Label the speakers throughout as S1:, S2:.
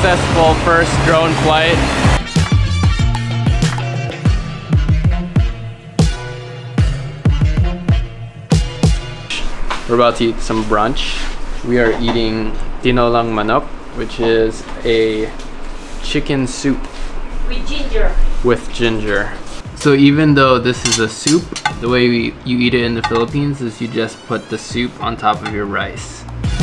S1: successful first drone flight. We're about to eat some brunch. We are eating tinolang manok, which is a chicken soup.
S2: With ginger.
S1: With ginger. So even though this is a soup, the way you eat it in the Philippines is you just put the soup on top of your rice.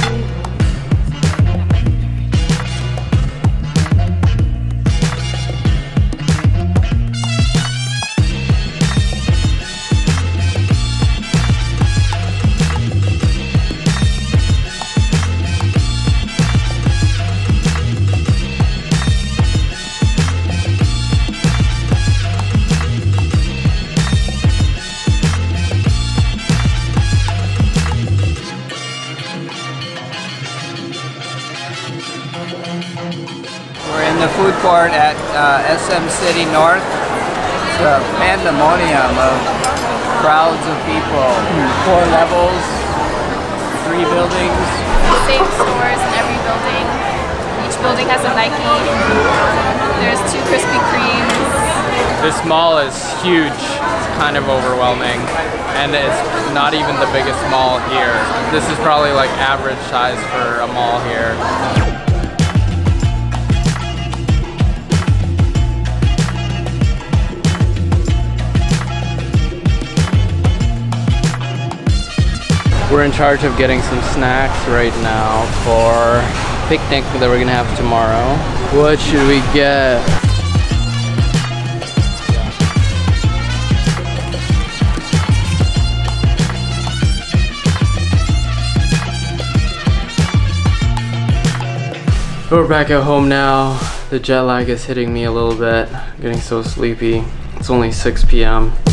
S3: We're in the food court at SM City North. It's a pandemonium of crowds of people. 4 levels, 3 buildings.
S4: Same stores in every building. Each building has a Nike. There's 2 Krispy Kremes.
S1: This mall is huge. It's kind of overwhelming. And it's not even the biggest mall here. This is probably like average size for a mall here. We're in charge of getting some snacks right now for picnic that we're gonna have tomorrow. What should we get? We're back at home now. The jet lag is hitting me a little bit. I'm getting so sleepy. It's only 6 p.m.